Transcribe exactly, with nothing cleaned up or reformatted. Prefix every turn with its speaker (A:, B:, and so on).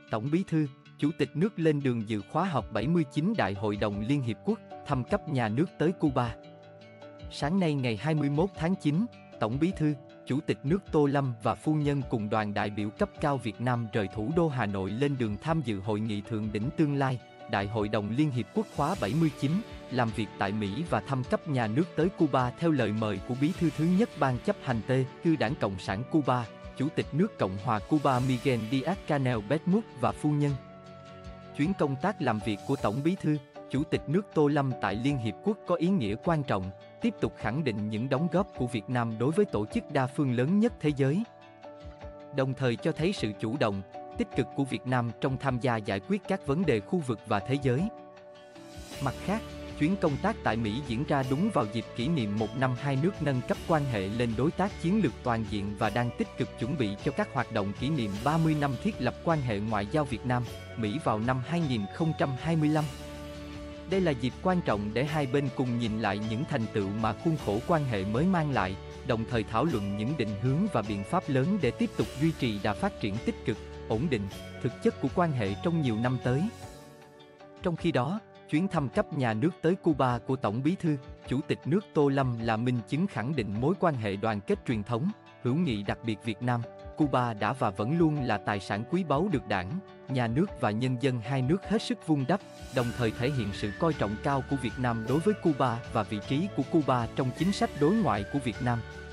A: Tổng Bí thư, Chủ tịch nước lên đường dự khóa họp bảy mươi chín Đại hội đồng Liên Hiệp Quốc, thăm cấp nhà nước tới Cuba. Sáng nay ngày hai mươi mốt tháng chín, Tổng Bí thư, Chủ tịch nước Tô Lâm và phu nhân cùng đoàn đại biểu cấp cao Việt Nam rời thủ đô Hà Nội lên đường tham dự hội nghị thượng đỉnh tương lai, Đại hội đồng Liên Hiệp Quốc khóa bảy mươi chín, làm việc tại Mỹ và thăm cấp nhà nước tới Cuba theo lời mời của Bí thư thứ nhất Ban chấp hành T Ư Đảng Cộng sản Cuba, Chủ tịch nước Cộng hòa Cuba Miguel Díaz-Canel Bedmúdez và phu nhân. Chuyến công tác làm việc của Tổng Bí thư, Chủ tịch nước Tô Lâm tại Liên Hiệp Quốc có ý nghĩa quan trọng, tiếp tục khẳng định những đóng góp của Việt Nam đối với tổ chức đa phương lớn nhất thế giới. Đồng thời cho thấy sự chủ động, tích cực của Việt Nam trong tham gia giải quyết các vấn đề khu vực và thế giới. Mặt khác, chuyến công tác tại Mỹ diễn ra đúng vào dịp kỷ niệm một năm hai nước nâng cấp quan hệ lên đối tác chiến lược toàn diện và đang tích cực chuẩn bị cho các hoạt động kỷ niệm ba mươi năm thiết lập quan hệ ngoại giao Việt Nam, Mỹ vào năm hai nghìn không trăm hai mươi lăm. Đây là dịp quan trọng để hai bên cùng nhìn lại những thành tựu mà khuôn khổ quan hệ mới mang lại, đồng thời thảo luận những định hướng và biện pháp lớn để tiếp tục duy trì đà phát triển tích cực, ổn định, thực chất của quan hệ trong nhiều năm tới. Trong khi đó, chuyến thăm cấp nhà nước tới Cuba của Tổng Bí thư, Chủ tịch nước Tô Lâm là minh chứng khẳng định mối quan hệ đoàn kết truyền thống, hữu nghị đặc biệt Việt Nam, Cuba đã và vẫn luôn là tài sản quý báu được Đảng, nhà nước và nhân dân hai nước hết sức vun đắp, đồng thời thể hiện sự coi trọng cao của Việt Nam đối với Cuba và vị trí của Cuba trong chính sách đối ngoại của Việt Nam.